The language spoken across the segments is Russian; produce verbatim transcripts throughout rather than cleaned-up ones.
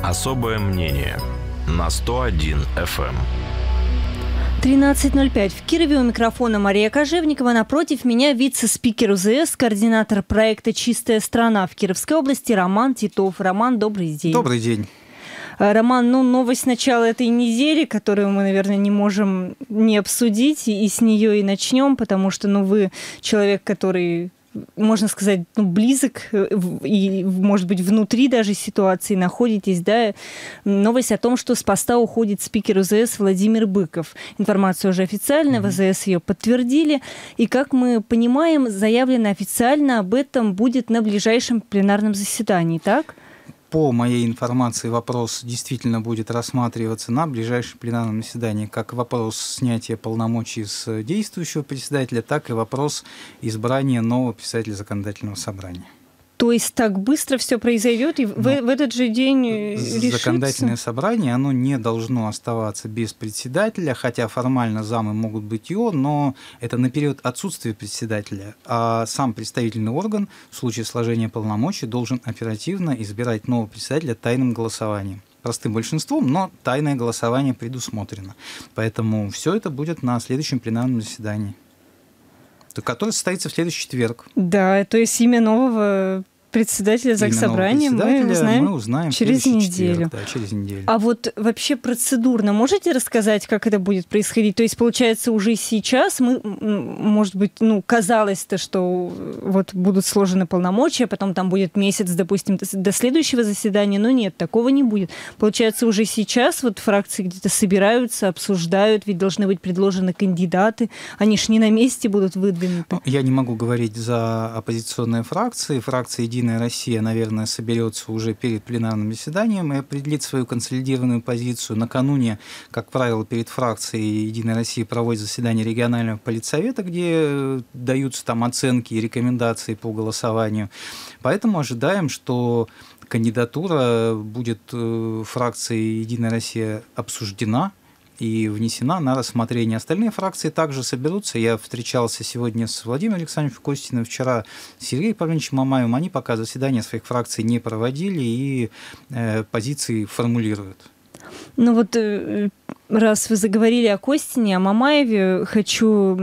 Особое мнение на сто один эф эм. тринадцать ноль пять. В Кирове у микрофона Мария Кожевникова. Напротив меня вице-спикер у зэ эс, координатор проекта «Чистая страна» в Кировской области Роман Титов. Роман, добрый день. Добрый день. Роман, ну, новость начала этой недели, которую мы, наверное, не можем не обсудить, и с нее и начнем, потому что, ну, вы человек, который, можно сказать, ну, близок и, может быть, внутри даже ситуации находитесь, да. Новость о том, что с поста уходит спикер у зэ эс Владимир Быков. Информация уже официальная, в зэ эс ее подтвердили. И, как мы понимаем, заявлено официально об этом будет на ближайшем пленарном заседании, так? По моей информации, вопрос действительно будет рассматриваться на ближайшем пленарном заседании, как вопрос снятия полномочий с действующего председателя, так и вопрос избрания нового председателя законодательного собрания. То есть так быстро все произойдет, и в, в этот же день решится? Законодательное собрание, оно не должно оставаться без председателя, хотя формально замы могут быть и он, но это на период отсутствия председателя. А сам представительный орган в случае сложения полномочий должен оперативно избирать нового председателя тайным голосованием. Простым большинством, но тайное голосование предусмотрено. Поэтому все это будет на следующем пленарном заседании, который состоится в следующий четверг. Да, то есть имя нового председателя Заксобрания мы узнаем, мы узнаем через неделю. Четверг, да, через неделю. А вот вообще процедурно можете рассказать, как это будет происходить? То есть, получается, уже сейчас мы, может быть, ну, казалось-то, что вот будут сложены полномочия, потом там будет месяц, допустим, до следующего заседания, но нет, такого не будет. Получается, уже сейчас вот фракции где-то собираются, обсуждают, ведь должны быть предложены кандидаты, они ж не на месте будут выдвинуты. Ну, я не могу говорить за оппозиционные фракции. Фракция «Единая Россия», наверное, соберется уже перед пленарным заседанием и определит свою консолидированную позицию. Накануне, как правило, перед фракцией «Единая Россия» проводит заседание регионального политсовета, где даются там оценки и рекомендации по голосованию. Поэтому ожидаем, что кандидатура будет фракцией «Единая Россия» обсуждена и внесена на рассмотрение. Остальные фракции также соберутся. Я встречался сегодня с Владимиром Александровичем Костиным, вчера с Сергеем Павловичем Мамаевым. Они пока заседания своих фракций не проводили и э, позиции формулируют. Ну вот, раз вы заговорили о Костине, о Мамаеве, хочу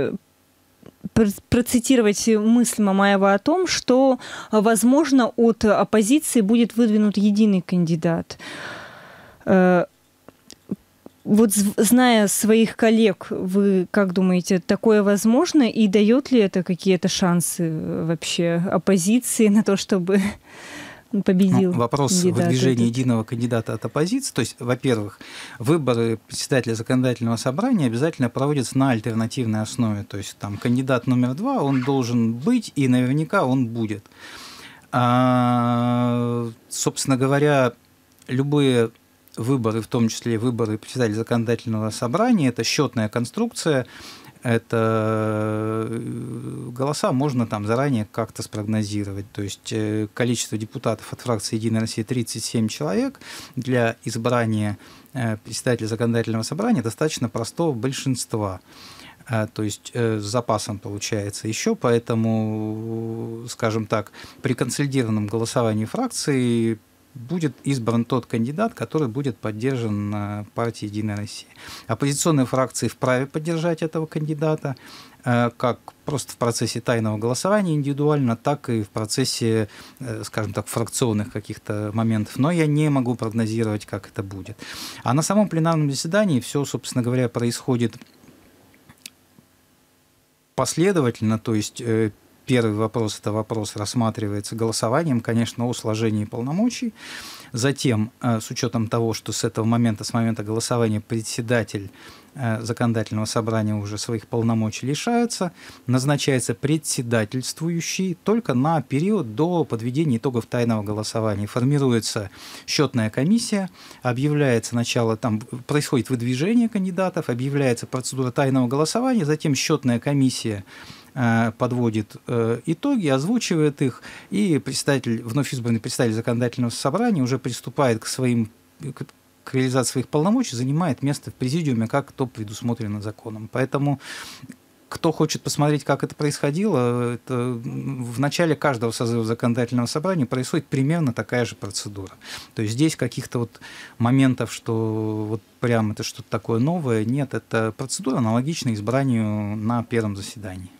процитировать мысль Мамаева о том, что, возможно, от оппозиции будет выдвинут единый кандидат. Вот, зная своих коллег, вы как думаете, такое возможно? И дает ли это какие-то шансы вообще оппозиции на то, чтобы победил? Ну, вопрос выдвижения единого кандидата от оппозиции. То есть, во-первых, выборы председателя законодательного собрания обязательно проводятся на альтернативной основе. То есть, там кандидат номер два, он должен быть, и наверняка он будет. А, собственно говоря, любые выборы, в том числе выборы председателя законодательного собрания, это счетная конструкция, это голоса можно там заранее как-то спрогнозировать. То есть количество депутатов от фракции «Единая Россия» тридцать семь человек. Для избрания председателя законодательного собрания достаточно простого большинства. То есть с запасом получается еще, поэтому, скажем так, при консолидированном голосовании фракции будет избран тот кандидат, который будет поддержан партией «Единая Россия». Оппозиционные фракции вправе поддержать этого кандидата, как просто в процессе тайного голосования индивидуально, так и в процессе, скажем так, фракционных каких-то моментов. Но я не могу прогнозировать, как это будет. А на самом пленарном заседании все, собственно говоря, происходит последовательно, то есть первый вопрос – это вопрос рассматривается голосованием, конечно, о сложении полномочий. Затем, с учетом того, что с этого момента, с момента голосования председатель законодательного собрания уже своих полномочий лишается, назначается председательствующий только на период до подведения итогов тайного голосования. Формируется счетная комиссия, объявляется начало, там происходит выдвижение кандидатов, объявляется процедура тайного голосования, затем счетная комиссия подводит итоги, озвучивает их, и представитель, вновь избранный представитель законодательного собрания уже приступает к своим к реализации своих полномочий, занимает место в президиуме, как то предусмотрено законом. Поэтому кто хочет посмотреть, как это происходило, это в начале каждого созыва законодательного собрания происходит примерно такая же процедура. То есть здесь каких-то вот моментов, что вот прям это что-то такое новое, нет, это процедура аналогична избранию на первом заседании.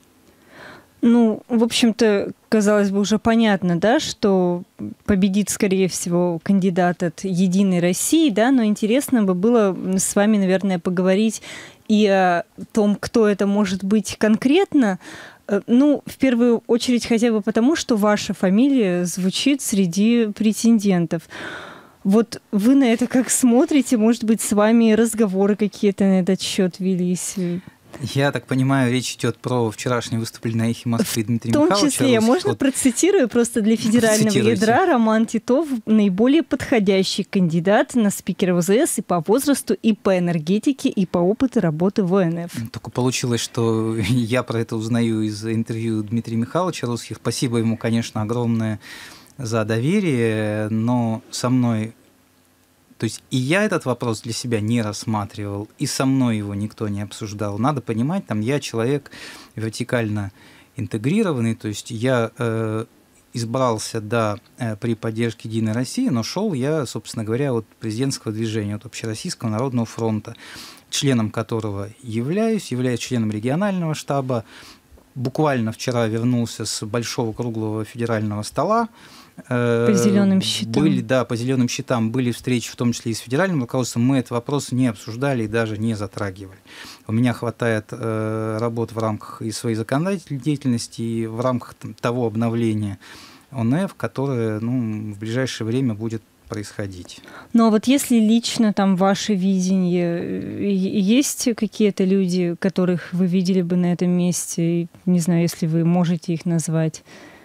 Ну, в общем-то, казалось бы, уже понятно, да, что победит, скорее всего, кандидат от «Единой России», да, но интересно бы было с вами, наверное, поговорить и о том, кто это может быть конкретно. Ну, в первую очередь хотя бы потому, что ваша фамилия звучит среди претендентов. Вот вы на это как смотрите? Может быть, с вами разговоры какие-то на этот счет велись? Я так понимаю, речь идет про вчерашнее выступление на «Эхе Москвы» Дмитрия Михайловича. В том числе, я можно процитирую просто для федерального ядра: Роман Титов – наиболее подходящий кандидат на спикера ВЗС и по возрасту, и по энергетике, и по опыту работы в ОНФ. Только получилось, что я про это узнаю из интервью Дмитрия Михайловича Русских. Спасибо ему, конечно, огромное за доверие, но со мной... То есть и я этот вопрос для себя не рассматривал, и со мной его никто не обсуждал. Надо понимать, там я человек вертикально интегрированный, то есть я э, избрался, да, э, при поддержке «Единой России», но шел я, собственно говоря, от президентского движения, от Общероссийского народного фронта, членом которого являюсь, являюсь членом регионального штаба. Буквально вчера вернулся с большого круглого федерального стола. По зеленым щитам. Были, да, по зеленым щитам были встречи, в том числе и с федеральным руководством. Мы этот вопрос не обсуждали и даже не затрагивали. У меня хватает э, работ в рамках и своей законодательной деятельности, и в рамках там, того обновления ОНФ, которое, ну, в ближайшее время будет происходить. Ну а вот если лично там ваше видение, есть какие-то люди, которых вы видели бы на этом месте? Не знаю, если вы можете их назвать.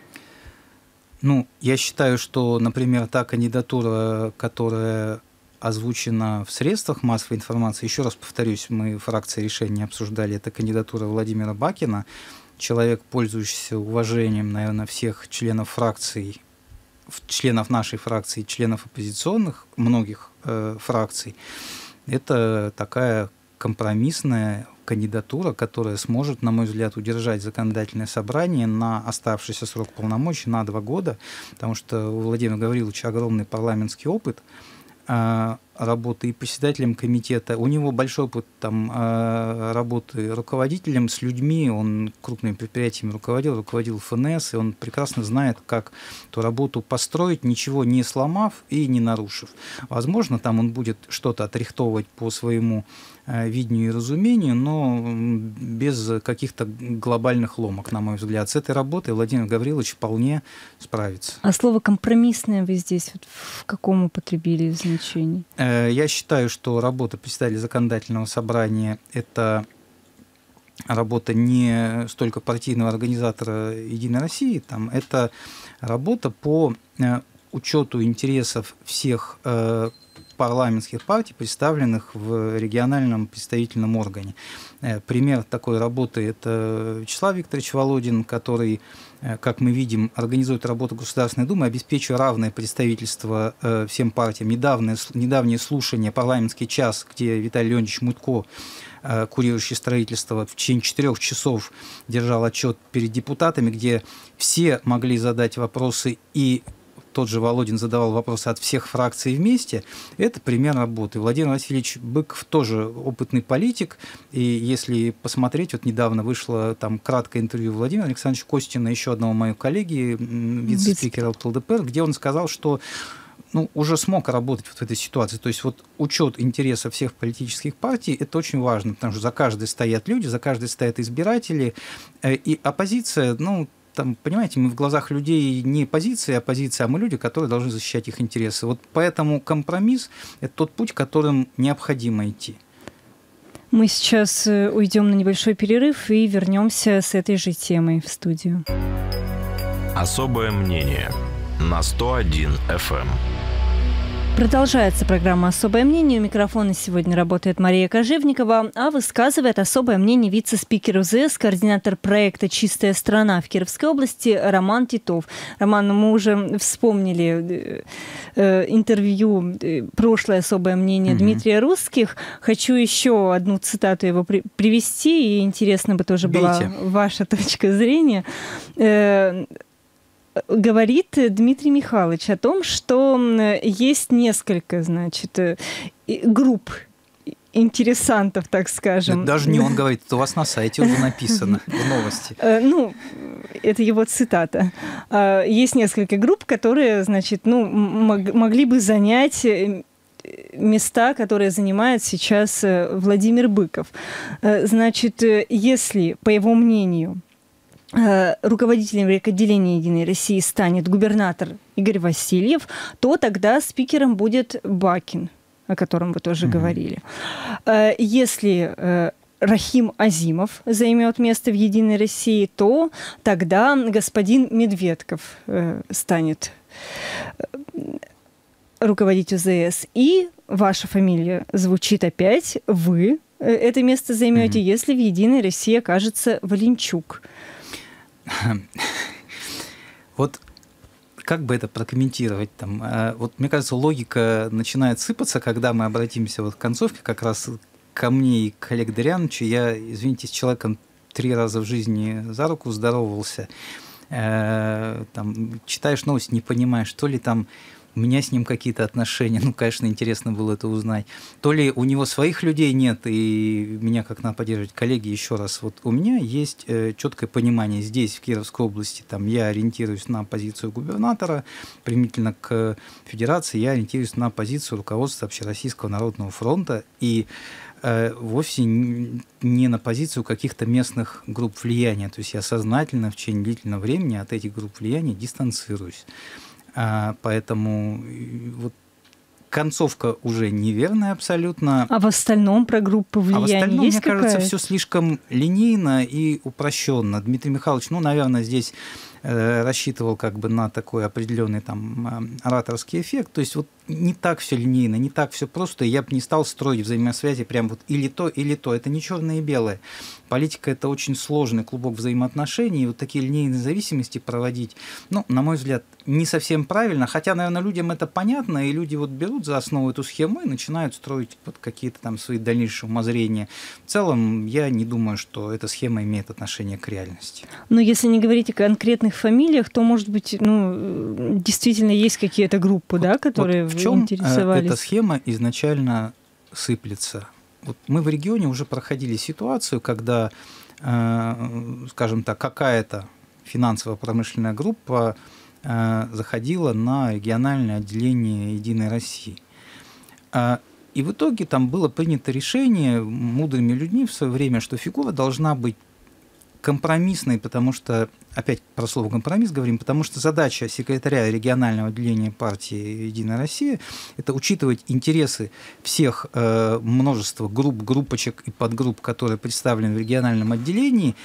Ну, я считаю, что, например, та кандидатура, которая озвучена в средствах массовой информации, еще раз повторюсь, мы в фракции решения обсуждали, это кандидатура Владимира Бакина, человек, пользующийся уважением, наверное, всех членов фракций, членов нашей фракции, членов оппозиционных, многих э, фракций. Это такая компромиссная кандидатура, которая сможет, на мой взгляд, удержать законодательное собрание на оставшийся срок полномочий на два года, потому что у Владимира Гавриловича огромный парламентский опыт работы и председателем комитета. У него большой опыт там, работы руководителем с людьми, он крупными предприятиями руководил, руководил эф эн эс, и он прекрасно знает, как эту работу построить, ничего не сломав и не нарушив. Возможно, там он будет что-то отрихтовывать по своему видению и разумению, но без каких-то глобальных ломок, на мой взгляд. С этой работой Владимир Гаврилович вполне справится. А слово «компромиссное» вы здесь вот в каком употребили значении? Я считаю, что работа председателя законодательного собрания – это работа не столько партийного организатора «Единой России», там, это работа по учету интересов всех парламентских партий, представленных в региональном представительном органе. Пример такой работы – это Вячеслав Викторович Володин, который, как мы видим, организует работу Государственной Думы, обеспечивая равное представительство всем партиям. Недавнее, недавнее слушание, парламентский час, где Виталий Леонидович Мутко, курирующий строительство, в течение четырех часов держал отчет перед депутатами, где все могли задать вопросы, и тот же Володин задавал вопросы от всех фракций вместе. Это пример работы. Владимир Васильевич Быков тоже опытный политик. И если посмотреть, вот недавно вышло там краткое интервью Владимира Александровича Костина, еще одного моего коллеги, вице-спикера эл дэ пэ эр, где он сказал, что ну, уже смог работать вот в этой ситуации. То есть вот учет интересов всех политических партий – это очень важно, потому что за каждой стоят люди, за каждой стоят избиратели. И оппозиция, ну, там, понимаете, мы в глазах людей не позиция, а позиция, а мы люди, которые должны защищать их интересы. Вот поэтому компромисс – это тот путь, которым необходимо идти. Мы сейчас уйдем на небольшой перерыв и вернемся с этой же темой в студию. Особое мнение на сто один эф эм. Продолжается программа «Особое мнение». У микрофона сегодня работает Мария Кожевникова, а высказывает особое мнение вице-спикер УЗС, координатор проекта «Чистая страна» в Кировской области Роман Титов. Роман, мы уже вспомнили э, интервью, э, прошлое особое мнение mm-hmm. Дмитрия Русских. Хочу еще одну цитату его при- привести, и интересно бы тоже Бейте. Была ваша точка зрения. Э, Говорит Дмитрий Михайлович о том, что есть несколько, значит, групп интересантов, так скажем. Это даже не он говорит, это у вас на сайте уже написано в новости. Ну, это его цитата. Есть несколько групп, которые, значит, ну, могли бы занять места, которые занимает сейчас Владимир Быков. Значит, если, по его мнению, руководителем райотделения «Единой России» станет губернатор Игорь Васильев, то тогда спикером будет Бакин, о котором вы тоже mm-hmm. говорили. Если Рахим Азимов займет место в «Единой России», то тогда господин Медведков станет руководить УЗС. И ваша фамилия звучит опять, вы это место займете, mm-hmm. если в «Единой России» окажется Валенчук. Вот как бы это прокомментировать там? Вот мне кажется, логика начинает сыпаться, когда мы обратимся вот к концовке как раз ко мне и к Олегу Дыряновичу. Я, извините, с человеком три раза в жизни за руку здоровался. Там, читаешь новости, не понимаешь, то ли там у меня с ним какие-то отношения, ну, конечно, интересно было это узнать. То ли у него своих людей нет, и меня как надо поддерживать. Коллеги, еще раз, вот у меня есть э, четкое понимание здесь, в Кировской области, там, я ориентируюсь на позицию губернатора, применительно к федерации, я ориентируюсь на позицию руководства Общероссийского народного фронта, и э, вовсе не на позицию каких-то местных групп влияния. То есть я сознательно в течение длительного времени от этих групп влияния дистанцируюсь. А, поэтому вот концовка уже неверная абсолютно. А в остальном про группы влияния а в остальном, есть мне какая-то? Кажется, все слишком линейно и упрощенно. Дмитрий Михайлович, ну, наверное, здесь э, рассчитывал как бы на такой определенный там ораторский эффект. То есть вот не так все линейно, не так все просто. Я бы не стал строить взаимосвязи прям вот или то, или то. Это не черное и белое. Политика – это очень сложный клубок взаимоотношений. И вот такие линейные зависимости проводить, ну, на мой взгляд, не совсем правильно. Хотя, наверное, людям это понятно, и люди вот берут за основу эту схему и начинают строить вот какие-то там свои дальнейшие умозрения. В целом, я не думаю, что эта схема имеет отношение к реальности. Но если не говорить о конкретных фамилиях, то, может быть, ну, действительно есть какие-то группы, вот, да, которые вот в чем интересовались? Эта схема изначально сыплется? Вот мы в регионе уже проходили ситуацию, когда, скажем так, какая-то финансово-промышленная группа заходила на региональное отделение «Единой России». И в итоге там было принято решение мудрыми людьми в свое время, что фигура должна быть компромиссной, потому что, опять про слово «компромисс» говорим, потому что задача секретаря регионального отделения партии «Единая Россия» – это учитывать интересы всех э, множества групп, группочек и подгрупп, которые представлены в региональном отделении,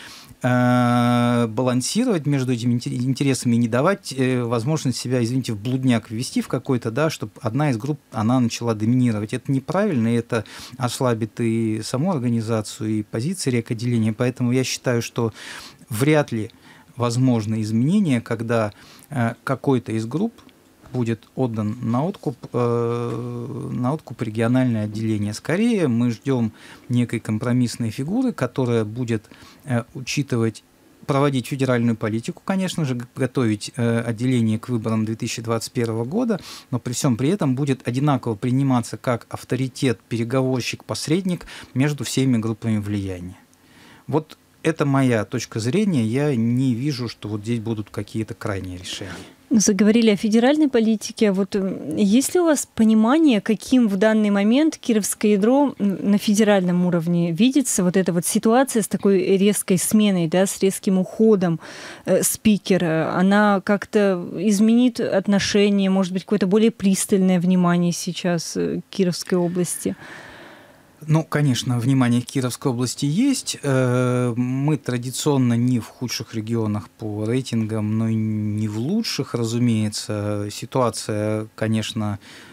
э, балансировать между этими интересами и не давать э, возможность себя, извините, в блудняк ввести в какой-то, да, чтобы одна из групп, она начала доминировать. Это неправильно, и это ослабит и саму организацию, и позиции райотделения, поэтому я считаю, что вряд ли возможны изменения, когда э, какой-то из групп будет отдан на откуп, э, на откуп региональное отделение. Скорее мы ждем некой компромиссной фигуры, которая будет э, учитывать, проводить федеральную политику, конечно же, готовить э, отделение к выборам две тысячи двадцать первого года, но при всем при этом будет одинаково приниматься как авторитет, переговорщик, посредник между всеми группами влияния. Вот это моя точка зрения, я не вижу, что вот здесь будут какие-то крайние решения. Заговорили о федеральной политике. Вот есть ли у вас понимание, каким в данный момент кировское ядро на федеральном уровне видится? Вот эта вот ситуация с такой резкой сменой, да, с резким уходом э, спикера, она как-то изменит отношение, может быть, какое-то более пристальное внимание сейчас к Кировской области? Ну, конечно, внимание к Кировской области есть. Мы традиционно не в худших регионах по рейтингам, но и не в лучших, разумеется. Ситуация, конечно,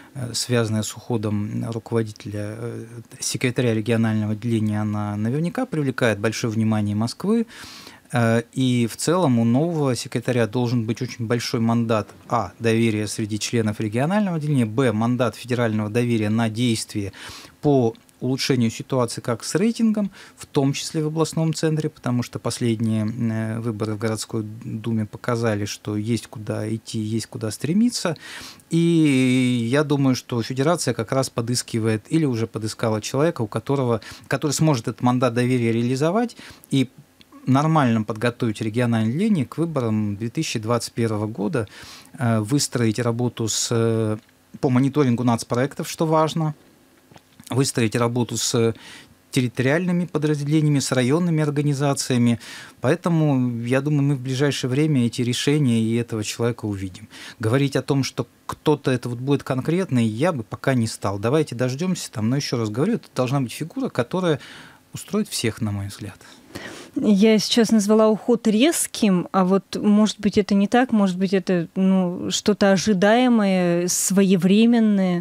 связанная с уходом руководителя, секретаря регионального отделения, она наверняка привлекает большое внимание Москвы. И в целом у нового секретаря должен быть очень большой мандат: а. доверия среди членов регионального отделения, б. мандат федерального доверия на действие по улучшению ситуации как с рейтингом, в том числе в областном центре, потому что последние выборы в городской думе показали, что есть куда идти, есть куда стремиться. И я думаю, что федерация как раз подыскивает или уже подыскала человека, у которого, который сможет этот мандат доверия реализовать и нормально подготовить региональное отделение к выборам две тысячи двадцать первого года, выстроить работу с, по мониторингу нацпроектов, что важно, выстроить работу с территориальными подразделениями, с районными организациями. Поэтому, я думаю, мы в ближайшее время эти решения и этого человека увидим. Говорить о том, что кто-то это вот будет конкретный, я бы пока не стал. Давайте дождемся там. Но еще раз говорю, это должна быть фигура, которая устроит всех, на мой взгляд. Я сейчас назвала уход резким, а вот, может быть, это не так, может быть, это ну, что-то ожидаемое, своевременное.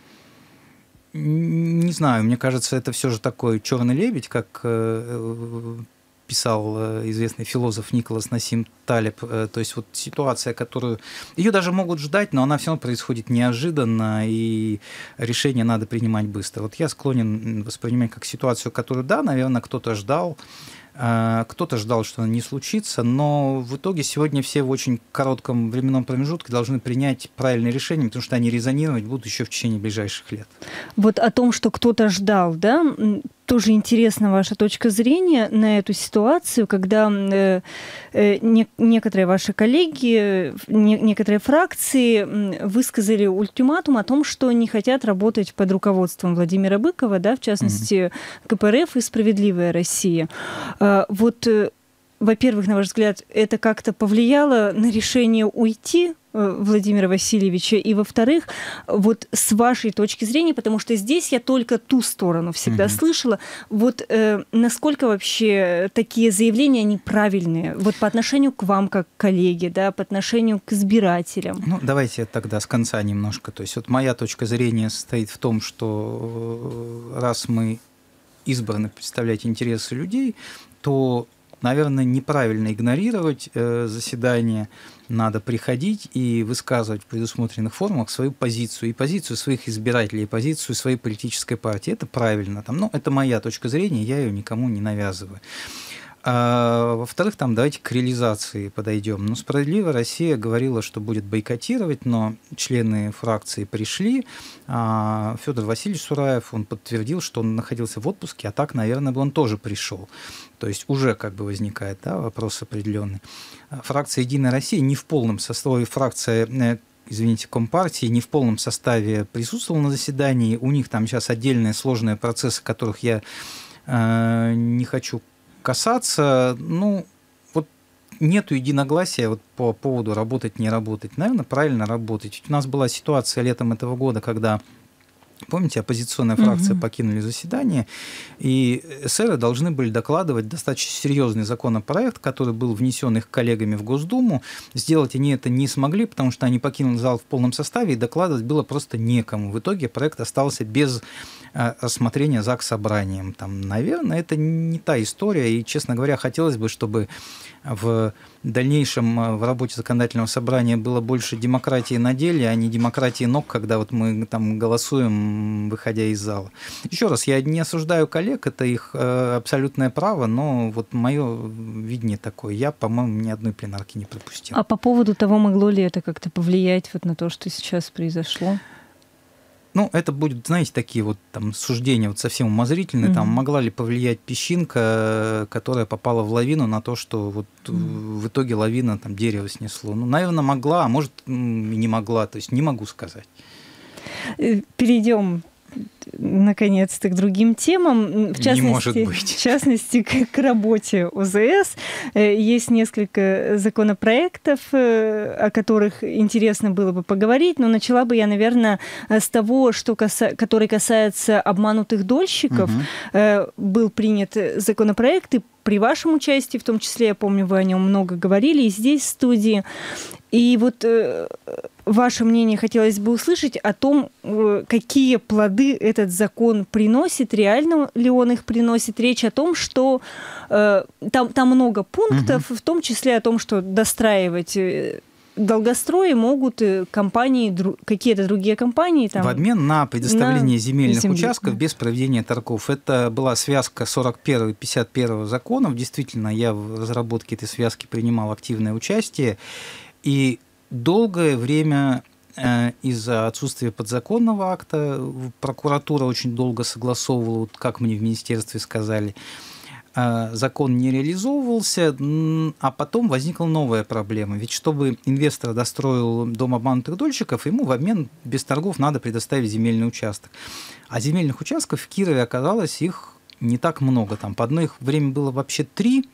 Не знаю, мне кажется, это все же такой черный лебедь, как э, писал э, известный философ Николас Насим Талеб. Э, то есть вот ситуация, которую... Ее даже могут ждать, но она все равно происходит неожиданно, и решение надо принимать быстро. Вот я склонен воспринимать как ситуацию, которую, да, наверное, кто-то ждал, кто-то ждал, что она не случится, но в итоге сегодня все в очень коротком временном промежутке должны принять правильные решения, потому что они резонировать будут еще в течение ближайших лет. Вот о том, что кто-то ждал, да, тоже интересна ваша точка зрения на эту ситуацию, когда э, э, не, некоторые ваши коллеги, не, некоторые фракции высказали ультиматум о том, что не хотят работать под руководством Владимира Быкова, да, в частности, mm-hmm. ка пэ эр эф и «Справедливая Россия». А, вот, э, во-первых, на ваш взгляд, это как-то повлияло на решение уйти Владимира Васильевича, и, во-вторых, вот с вашей точки зрения, потому что здесь я только ту сторону всегда mm-hmm. слышала, вот э, насколько вообще такие заявления неправильные, вот по отношению к вам как коллеге, да, по отношению к избирателям? Ну, давайте тогда с конца немножко. То есть вот моя точка зрения состоит в том, что раз мы избраны представлять интересы людей, то, наверное, неправильно игнорировать э, заседание. Надо приходить и высказывать в предусмотренных формах свою позицию, и позицию своих избирателей, и позицию своей политической партии. Это правильно. Там, ну, это моя точка зрения, я ее никому не навязываю. А, во-вторых, там, давайте к реализации подойдем. Ну, «Справедливая Россия» говорила, что будет бойкотировать, но члены фракции пришли. А Федор Васильевич Сураев, он подтвердил, что он находился в отпуске, а так, наверное, бы он тоже пришел. То есть уже как бы возникает, да, вопрос определенный. Фракция «Единая Россия» не в полном составе, фракция, извините, Компартии не в полном составе присутствовала на заседании. У них там сейчас отдельные сложные процессы, которых я э, не хочу касаться. Ну, вот нету единогласия вот по поводу работать, не работать. Наверное, правильно работать. У нас была ситуация летом этого года, когда, помните, оппозиционная фракция mm-hmm. покинули заседание, и эсеры должны были докладывать достаточно серьезный законопроект, который был внесен их коллегами в Госдуму. Сделать они это не смогли, потому что они покинули зал в полном составе, и докладывать было просто некому. В итоге проект остался без рассмотрения Заксобранием. Там, наверное, это не та история, и, честно говоря, хотелось бы, чтобы в дальнейшем в работе законодательного собрания было больше демократии на деле, а не демократии ног, когда вот мы там голосуем, выходя из зала. Еще раз, я не осуждаю коллег, это их абсолютное право, но вот мое видение такое. Я, по-моему, ни одной пленарки не пропустил. А по поводу того, могло ли это как-то повлиять вот на то, что сейчас произошло? Ну, это будет, знаете, такие вот там суждения вот совсем умозрительные. Mm-hmm. Там могла ли повлиять песчинка, которая попала в лавину, на то, что вот mm-hmm. в итоге лавина там дерево снесло. Ну, наверное, могла, а может и не могла. То есть не могу сказать. Перейдем наконец-то к другим темам, в частности, в частности к, к работе о зэ эс. Есть несколько законопроектов, о которых интересно было бы поговорить, но начала бы я, наверное, с того, что каса... который касается обманутых дольщиков. Угу. Был принят законопроект, и при вашем участии, в том числе, я помню, вы о нем много говорили, и здесь, в студии. И вот ваше мнение хотелось бы услышать о том, какие плоды этот закон приносит, реально ли он их приносит. Речь о том, что э, там, там много пунктов, угу. в том числе о том, что достраивать долгострои могут компании, какие-то другие компании. Там, в обмен на предоставление на земельных земли. участков без проведения торгов. Это была связка сорок первого и пятьдесят первого законов. Действительно, я в разработке этой связки принимал активное участие. И долгое время из-за отсутствия подзаконного акта прокуратура очень долго согласовывала, как мне в министерстве сказали, закон не реализовывался, а потом возникла новая проблема. Ведь чтобы инвестор достроил дом обманутых дольщиков, ему в обмен без торгов надо предоставить земельный участок. А земельных участков в Кирове оказалось их не так много. Там по одно их время было вообще три.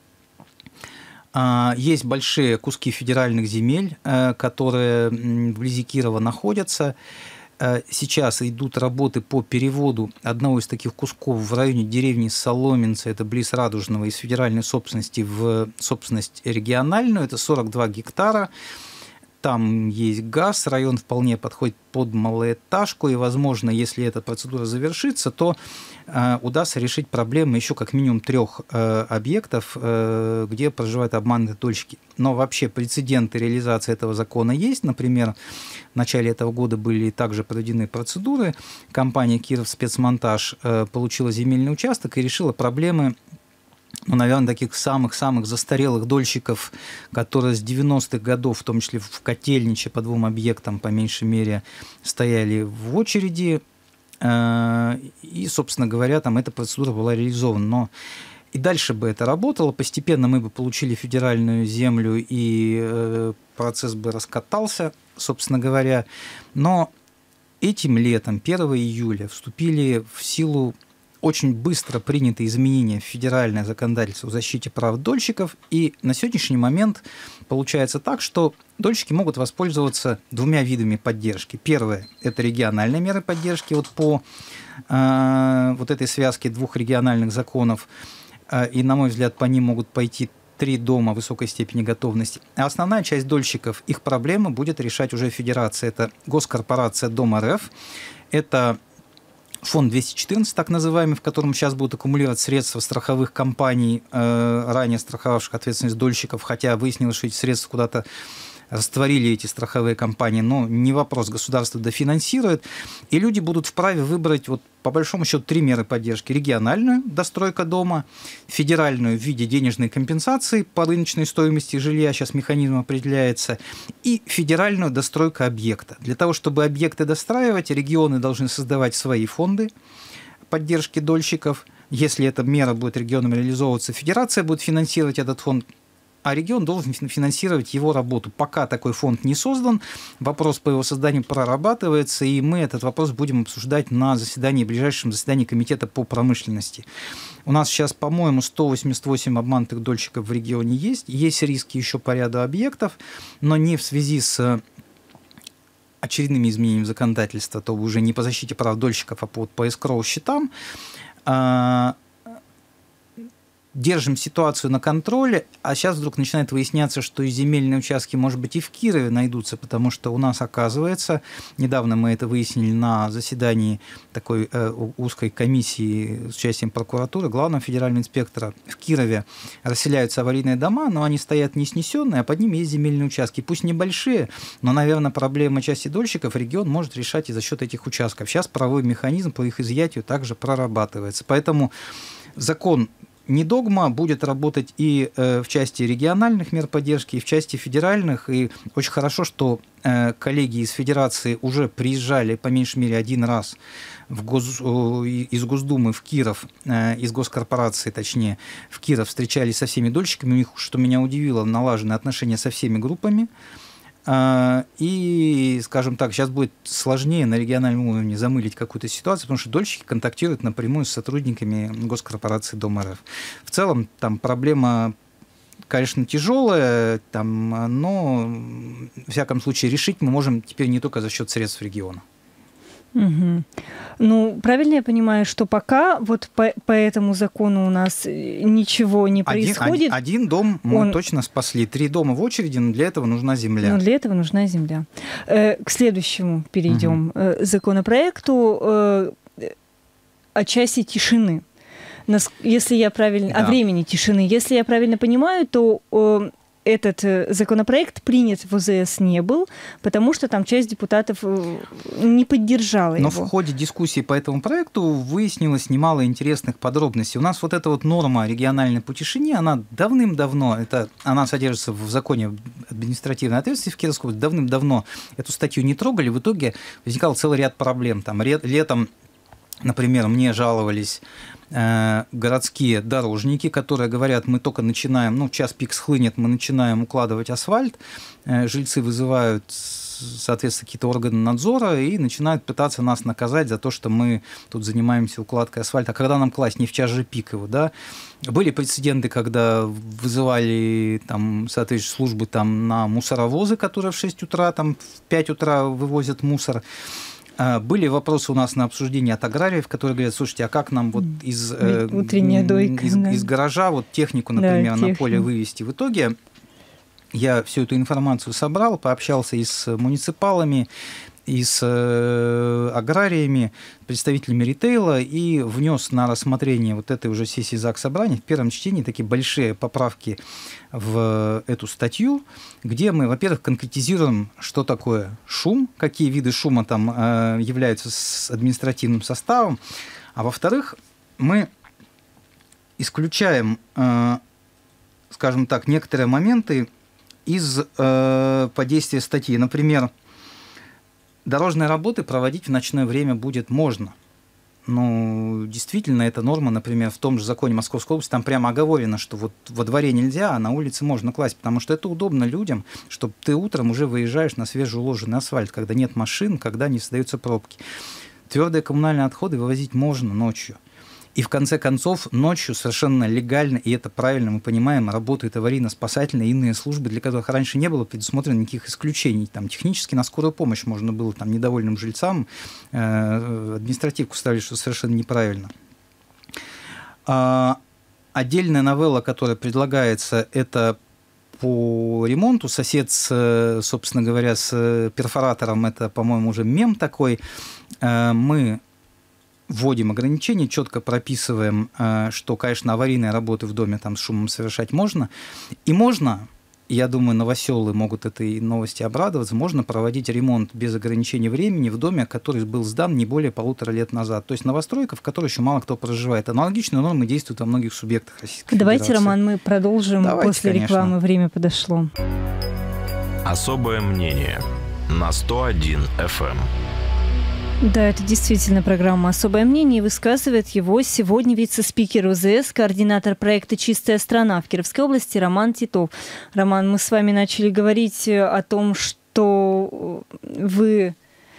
Есть большие куски федеральных земель, которые вблизи Кирова находятся. Сейчас идут работы по переводу одного из таких кусков в районе деревни Соломенцы, это близ Радужного, из федеральной собственности в собственность региональную, это сорок два гектара. Там есть газ, район вполне подходит под малоэтажку, и, возможно, если эта процедура завершится, то э, удастся решить проблемы еще как минимум трех э, объектов, э, где проживают обманутые дольщики. Но вообще прецеденты реализации этого закона есть. Например, в начале этого года были также проведены процедуры. Компания «Кировспецмонтаж» э, получила земельный участок и решила проблемы, ну, наверное, таких самых-самых застарелых дольщиков, которые с девяностых годов, в том числе в Котельниче, по двум объектам, по меньшей мере, стояли в очереди. И, собственно говоря, там эта процедура была реализована. Но и дальше бы это работало. Постепенно мы бы получили федеральную землю, и процесс бы раскатался, собственно говоря. Но этим летом, первого июля, вступили в силу очень быстро приняты изменения в федеральное законодательство о защите прав дольщиков, и на сегодняшний момент получается так, что дольщики могут воспользоваться двумя видами поддержки. Первое – это региональные меры поддержки вот по э, вот этой связке двух региональных законов, э, и, на мой взгляд, по ним могут пойти три дома высокой степени готовности. А основная часть дольщиков, их проблемы будет решать уже федерация. Это госкорпорация Дом эр эф, это фонд двести четырнадцать, так называемый, в котором сейчас будут аккумулировать средства страховых компаний, э, ранее страховавших ответственность дольщиков, хотя выяснилось, что эти средства куда-то растворили, эти страховые компании, но не вопрос, государство дофинансирует, и люди будут вправе выбрать, вот, по большому счету, три меры поддержки. Региональную, достройка дома, федеральную в виде денежной компенсации по рыночной стоимости жилья, сейчас механизм определяется, и федеральную достройка объекта. Для того, чтобы объекты достраивать, регионы должны создавать свои фонды поддержки дольщиков. Если эта мера будет регионом реализовываться, федерация будет финансировать этот фонд, а регион должен финансировать его работу. Пока такой фонд не создан, вопрос по его созданию прорабатывается, и мы этот вопрос будем обсуждать на заседании, ближайшем заседании Комитета по промышленности. У нас сейчас, по-моему, сто восемьдесят восемь обманутых дольщиков в регионе есть. Есть риски еще по ряду объектов, но не в связи с очередными изменениями законодательства, то уже не по защите прав дольщиков, а по, по эскроу счетам. Держим ситуацию на контроле, а сейчас вдруг начинает выясняться, что и земельные участки, может быть, и в Кирове найдутся, потому что у нас, оказывается, недавно мы это выяснили на заседании такой э, узкой комиссии с участием прокуратуры, главного федерального инспектора, в Кирове расселяются аварийные дома, но они стоят не снесенные, а под ними есть земельные участки. Пусть небольшие, но, наверное, проблема части дольщиков регион может решать и за счет этих участков. Сейчас правовой механизм по их изъятию также прорабатывается. Поэтому закон не догма, будет работать и э, в части региональных мер поддержки, и в части федеральных. И очень хорошо, что э, коллеги из Федерации уже приезжали по меньшей мере один раз в Гос... из Госдумы в Киров, э, из госкорпорации, точнее, в Киров, встречались со всеми дольщиками. У них, что меня удивило, налажены отношения со всеми группами. И, скажем так, сейчас будет сложнее на региональном уровне замылить какую-то ситуацию, потому что дольщики контактируют напрямую с сотрудниками госкорпорации Дом эр эф. В целом там проблема, конечно, тяжелая, там, но, в всяком случае, решить мы можем теперь не только за счет средств региона. Угу. Ну, правильно я понимаю, что пока вот по, по этому закону у нас ничего не происходит? Один, один, один дом мы он... точно спасли. Три дома в очереди, но для этого нужна земля. Но для этого нужна земля. Э, к следующему перейдем. Угу. Э, законопроекту э, о часе тишины. Если я правильно... Да. О времени тишины. Если я правильно понимаю, то... Э, этот законопроект принят в ОЗС не был, потому что там часть депутатов не поддержала Но его. Но в ходе дискуссии по этому проекту выяснилось немало интересных подробностей. У нас вот эта вот норма региональной по тишине, она давным-давно, это, она содержится в законе административной ответственности в Кировской области, давным-давно эту статью не трогали, в итоге возникал целый ряд проблем. Там, летом, например, мне жаловались городские дорожники, которые говорят, мы только начинаем, ну, час пик схлынет, мы начинаем укладывать асфальт, жильцы вызывают, соответственно, какие-то органы надзора и начинают пытаться нас наказать за то, что мы тут занимаемся укладкой асфальта. А когда нам класть не в час же пик его, да? Были прецеденты, когда вызывали там, соответствующие службы там, на мусоровозы, которые в шесть утра, там, в пять утра вывозят мусор. Были вопросы у нас на обсуждении от аграриев, которые говорят, слушайте, а как нам вот из, Утренняя дойка, из, да. из гаража вот технику, например, да, на поле вывести? В итоге я всю эту информацию собрал, пообщался и с муниципалами, и с аграриями, представителями ритейла, и внес на рассмотрение вот этой уже сессии Заксобрания в первом чтении такие большие поправки в эту статью, где мы, во-первых, конкретизируем, что такое шум, какие виды шума там являются с административным составом, а во-вторых, мы исключаем, скажем так, некоторые моменты из подействия статьи. Например, дорожные работы проводить в ночное время будет можно. Ну, действительно, эта норма, например, в том же законе Московской области, там прямо оговорено, что вот во дворе нельзя, а на улице можно класть, потому что это удобно людям, чтобы ты утром уже выезжаешь на свежеуложенный асфальт, когда нет машин, когда не создаются пробки. Твердые коммунальные отходы вывозить можно ночью. И в конце концов, ночью совершенно легально, и это правильно, мы понимаем, работают аварийно-спасательные и иные службы, для которых раньше не было предусмотрено никаких исключений. Там, технически на скорую помощь можно было там, недовольным жильцам э, административку ставить, что совершенно неправильно. А, отдельная новелла, которая предлагается, это по ремонту. Сосед, с, собственно говоря, с перфоратором, это, по-моему, уже мем такой. Э, мы... вводим ограничения, четко прописываем, что, конечно, аварийные работы в доме там с шумом совершать можно. И можно, я думаю, новоселы могут этой новости обрадоваться, можно проводить ремонт без ограничения времени в доме, который был сдан не более полутора лет назад. То есть новостройка, в которой еще мало кто проживает. Аналогичные нормы действуют во многих субъектах Российской Давайте, Федерации. Роман, мы продолжим. Давайте, после конечно. рекламы. Время подошло. Особое мнение на сто один эф эм. Да, это действительно программа «Особое мнение», и высказывает его сегодня вице-спикер ОЗС, координатор проекта «Чистая страна» в Кировской области Роман Титов. Роман, мы с вами начали говорить о том, что вы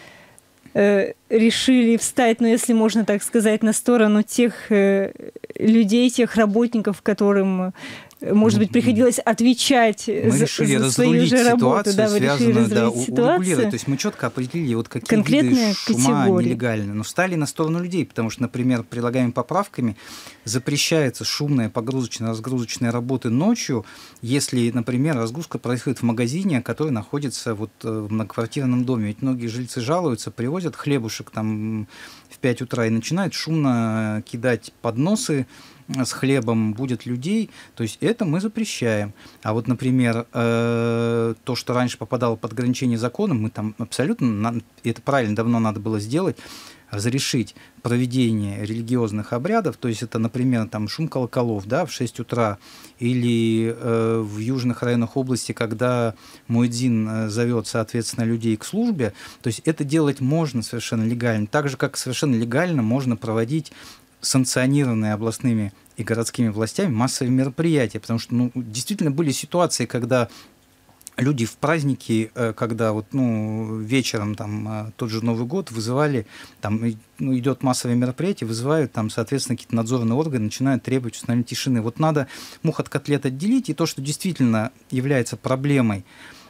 э, решили встать, ну, если можно так сказать, на сторону тех э, людей, тех работников, которым... Может быть, приходилось отвечать мы за, решили за свою же работу. Ситуацию, да, вы решили связанную, да, ситуацию. То есть мы четко определили, вот какие конкретные виды шума категории. Нелегальные. Но стали на сторону людей, потому что, например, предлагаемыми поправками запрещается шумная погрузочно-разгрузочная работы ночью, если, например, разгрузка происходит в магазине, который находится вот в многоквартирном доме. Ведь многие жильцы жалуются, привозят хлебушек там в пять утра и начинают шумно кидать подносы с хлебом, будет людей, то есть это мы запрещаем. А вот, например, э, то, что раньше попадало под ограничение закона, мы там абсолютно, это правильно, давно надо было сделать, разрешить проведение религиозных обрядов, то есть это, например, там, шум колоколов, да, в шесть утра, или э, в южных районах области, когда муэдзин зовет, соответственно, людей к службе, то есть это делать можно совершенно легально, так же, как совершенно легально можно проводить санкционированные областными и городскими властями массовые мероприятия, потому что ну, действительно были ситуации, когда люди в праздники, когда вот, ну, вечером там, тот же Новый год вызывали, там, ну, идет массовое мероприятие, вызывают там, соответственно, какие-то надзорные органы, начинают требовать установления тишины. Вот надо мух от котлет отделить, и то, что действительно является проблемой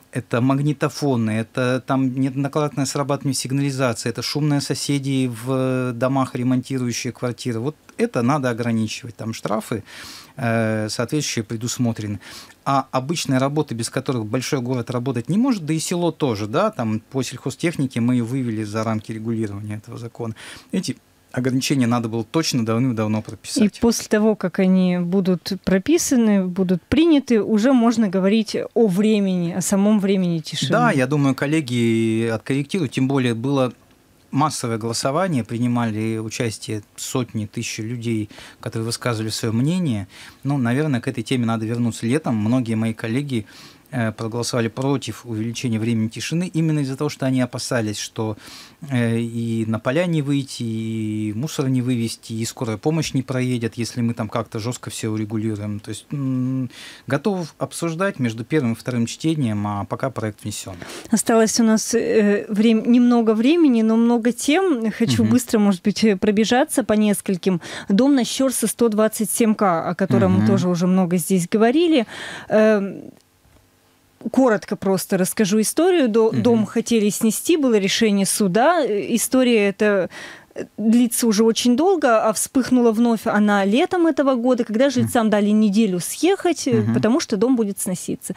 это магнитофоны, это там неоднократное срабатывание сигнализации, это шумные соседи в домах, ремонтирующие квартиры. Вот это надо ограничивать. Там штрафы э, соответствующие предусмотрены. А обычные работы, без которых большой город работать не может, да и село тоже, да, там по сельхозтехнике мы ее вывели за рамки регулирования этого закона. Эти ограничения надо было точно давным-давно прописать. И после того, как они будут прописаны, будут приняты, уже можно говорить о времени, о самом времени тишины. Да, я думаю, коллеги откорректируют, тем более было массовое голосование, принимали участие сотни тысяч людей, которые высказывали свое мнение. Ну, наверное, к этой теме надо вернуться летом. Многие мои коллеги проголосовали против увеличения времени тишины именно из-за того, что они опасались, что и на поля не выйти, и мусор не вывести, и скорая помощь не проедет, если мы там как-то жестко все урегулируем. То есть готов обсуждать между первым и вторым чтением, а пока проект внесен. Осталось у нас время, немного времени, но много тем. Хочу угу. быстро, может быть, пробежаться по нескольким. Дом на Щорса сто двадцать семь ка, о котором угу. мы тоже уже много здесь говорили. Коротко просто расскажу историю. Дом угу. хотели снести, было решение суда. История эта длится уже очень долго, а вспыхнула вновь она летом этого года, когда жильцам дали неделю съехать, угу. потому что дом будет сноситься.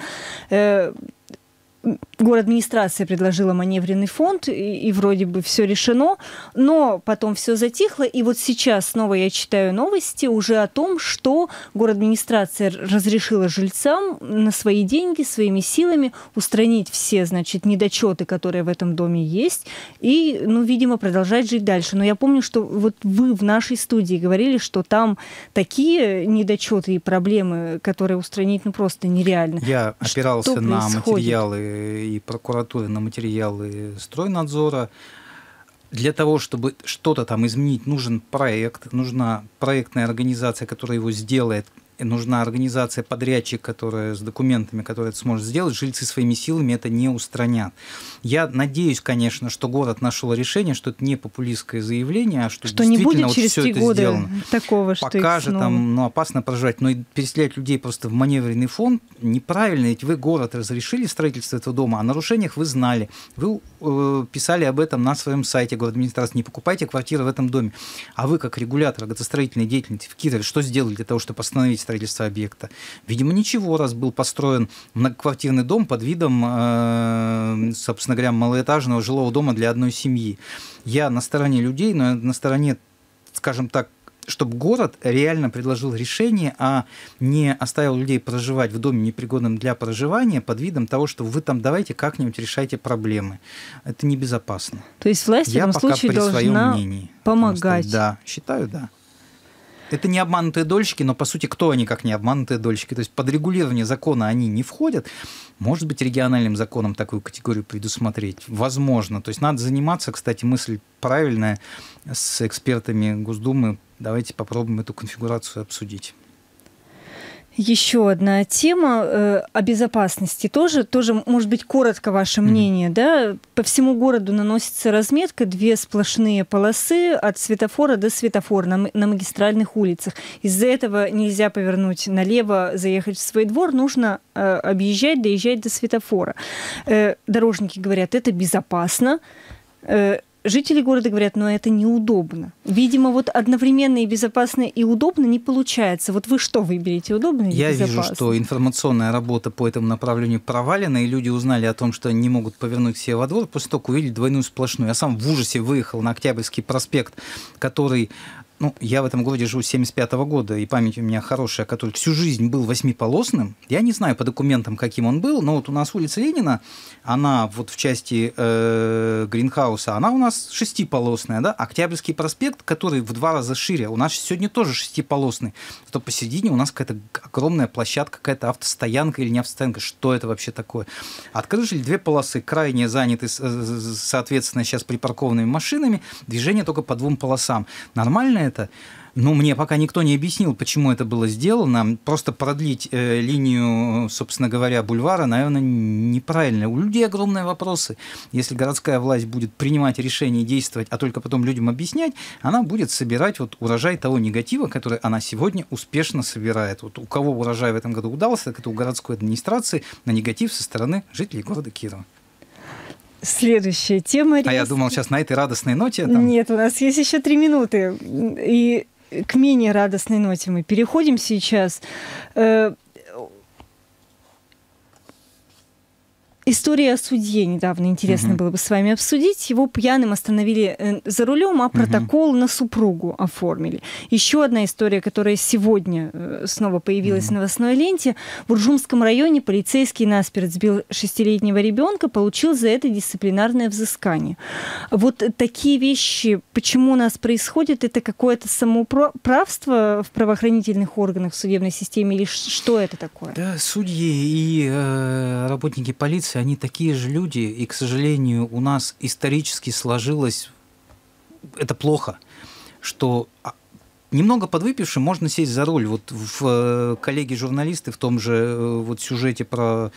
Город-администрация предложила маневренный фонд, и, и вроде бы все решено, но потом все затихло, и вот сейчас снова я читаю новости уже о том, что город-администрация разрешила жильцам на свои деньги, своими силами устранить все, значит, недочеты, которые в этом доме есть, и, ну, видимо, продолжать жить дальше. Но я помню, что вот вы в нашей студии говорили, что там такие недочеты и проблемы, которые устранить, ну, просто нереально. Я опирался что на происходит? материалы и прокуратуры, на материалы стройнадзора. Для того, чтобы что-то там изменить, нужен проект, нужна проектная организация, которая его сделает, нужна организация подрядчик, которая с документами, которая это сможет сделать. Жильцы своими силами это не устранят. Я надеюсь, конечно, что город нашел решение, что это не популистское заявление, а что, что действительно не будет вот через все три это года сделано. Такого, что Пока же там ну, опасно проживать, но и переселять людей просто в маневренный фонд неправильно, ведь вы, город, разрешили строительство этого дома, о нарушениях вы знали, вы э, писали об этом на своем сайте город-администрации, не покупайте квартиры в этом доме. А вы, как регулятор градостроительной деятельности в Кирове, что сделали для того, чтобы остановить строительство объекта? Видимо, ничего, раз был построен многоквартирный дом под видом, э, собственно говоря, малоэтажного жилого дома для одной семьи. Я на стороне людей, но на стороне, скажем так, чтобы город реально предложил решение, а не оставил людей проживать в доме, непригодном для проживания, под видом того, что вы там давайте как-нибудь решайте проблемы. Это небезопасно. То есть власть Я в этом случае должна мнении, помогать. Да, считаю, да. Это не обманутые дольщики, но, по сути, кто они, как не обманутые дольщики? То есть под регулирование закона они не входят. Может быть, региональным законом такую категорию предусмотреть? Возможно. То есть надо заниматься, кстати, мысль правильная, с экспертами Госдумы. Давайте попробуем эту конфигурацию обсудить. Еще одна тема э, о безопасности тоже, тоже, может быть, коротко ваше мнение, mm-hmm. да? По всему городу наносится разметка, две сплошные полосы от светофора до светофора на, на магистральных улицах. Из-за этого нельзя повернуть налево, заехать в свой двор, нужно э, объезжать, доезжать до светофора. Э, дорожники говорят, это безопасно. Э, Жители города говорят, но это неудобно. Видимо, вот одновременно и безопасно, и удобно не получается. Вот вы что выберете, удобно или Я безопасно? Я вижу, что информационная работа по этому направлению провалена, и люди узнали о том, что они не могут повернуть себе во двор, после того, как увидели двойную сплошную. Я сам в ужасе выехал на Октябрьский проспект, который... Ну, я в этом городе живу с семьдесят пятого года, и память у меня хорошая, который всю жизнь был восьмиполосным. Я не знаю по документам, каким он был, но вот у нас улица Ленина, она вот в части э, Гринхауса, она у нас шестиполосная, да? Октябрьский проспект, который в два раза шире, у нас сегодня тоже шестиполосный. Зато посередине у нас какая-то огромная площадка, какая-то автостоянка или не автостоянка. Что это вообще такое? Открыли две полосы, крайне заняты, соответственно, сейчас припаркованными машинами, движение только по двум полосам. Нормальное это. Но мне пока никто не объяснил, почему это было сделано. Просто продлить э, линию, собственно говоря, бульвара, наверное, неправильно. У людей огромные вопросы. Если городская власть будет принимать решения и действовать, а только потом людям объяснять, она будет собирать вот урожай того негатива, который она сегодня успешно собирает. Вот у кого урожай в этом году удался, так это у городской администрации на негатив со стороны жителей города Кирова. Следующая тема. А я думал, сейчас на этой радостной ноте... Там... Нет, у нас есть еще три минуты. И к менее радостной ноте мы переходим сейчас. История о судье недавно интересно uh-huh. было бы с вами обсудить. Его пьяным остановили за рулем, а протокол uh-huh. на супругу оформили. Еще одна история, которая сегодня снова появилась uh-huh. в новостной ленте. В Уржумском районе полицейский насмерть сбил шестилетнего ребенка, получил за это дисциплинарное взыскание. Вот такие вещи, почему у нас происходит, это какое-то самоуправство в правоохранительных органах, в судебной системе, или что это такое? Да, судьи и э, работники полиции, они такие же люди, и, к сожалению, у нас исторически сложилось, это плохо, что немного подвыпившим можно сесть за руль. Вот в коллеги-журналисты в том же вот сюжете про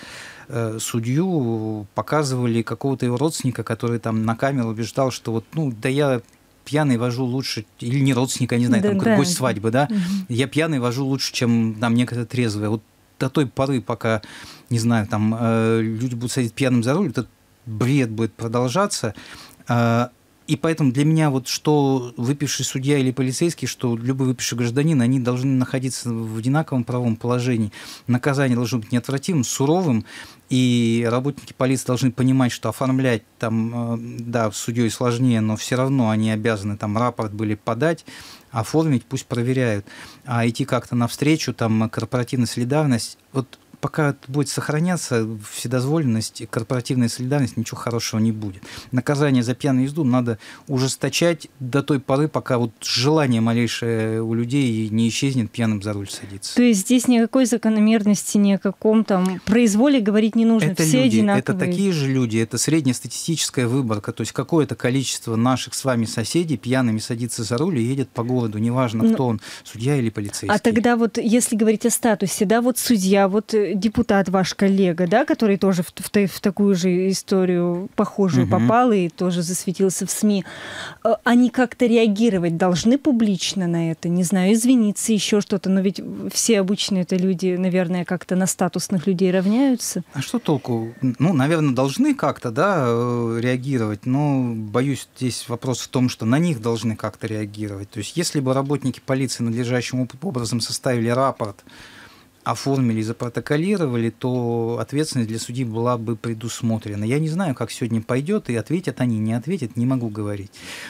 судью показывали какого-то его родственника, который там на камеру убеждал, что вот, ну, да я пьяный вожу лучше, или не родственника, не знаю, да, там да. гость свадьбы, да, угу. я пьяный вожу лучше, чем там некоторые трезвые. Вот до той поры, пока, не знаю, там э, люди будут садить пьяным за руль, этот бред будет продолжаться. Э, и поэтому для меня вот что выпивший судья или полицейский, что любой выпивший гражданин, они должны находиться в одинаковом правовом положении. Наказание должно быть неотвратимым, суровым, и работники полиции должны понимать, что оформлять там, э, да, судьей сложнее, но все равно они обязаны там рапорт были подать, оформить, пусть проверяют, а идти как-то навстречу, там, корпоративная солидарность, вот пока будет сохраняться вседозволенность, корпоративная солидарность, ничего хорошего не будет. Наказание за пьяную езду надо ужесточать до той поры, пока вот желание малейшее у людей не исчезнет пьяным за руль садиться. То есть здесь никакой закономерности, ни о каком там произволе говорить не нужно, это все люди, одинаковые. Это такие же люди, это среднестатистическая выборка, то есть какое-то количество наших с вами соседей пьяными садится за руль и едет по городу, неважно, кто ну, он, судья или полицейский. А тогда вот, если говорить о статусе, да, вот судья, вот депутат ваш коллега, да, который тоже в, в, в такую же историю похожую угу. попал и тоже засветился в СМИ, они как-то реагировать должны публично на это? Не знаю, извиниться, еще что-то, но ведь все обычные это люди, наверное, как-то на статусных людей равняются. А что толку? Ну, наверное, должны как-то, да, реагировать, но, боюсь, здесь вопрос в том, что на них должны как-то реагировать. То есть, если бы работники полиции надлежащим образом составили рапорт, оформили, запротоколировали, то ответственность для судьи была бы предусмотрена. Я не знаю, как сегодня пойдет, и ответят они, не ответят, не могу говорить.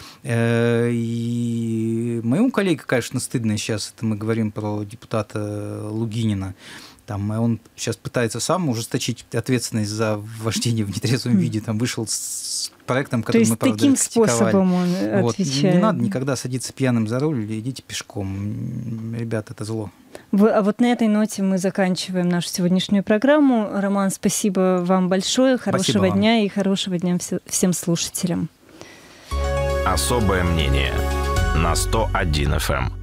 И моему коллеге, конечно, стыдно сейчас, это мы говорим про депутата Лугинина, там, он сейчас пытается сам ужесточить ответственность за вождение в нетрезвом виде, там вышел с проектом, который мы, правда, таким способом он вот. отвечает. Не надо никогда садиться пьяным за руль, идите пешком. Ребят, это зло. А вот на этой ноте мы заканчиваем нашу сегодняшнюю программу. Роман, спасибо вам большое, хорошего дня и хорошего дня всем слушателям. Особое мнение на сто один эф эм.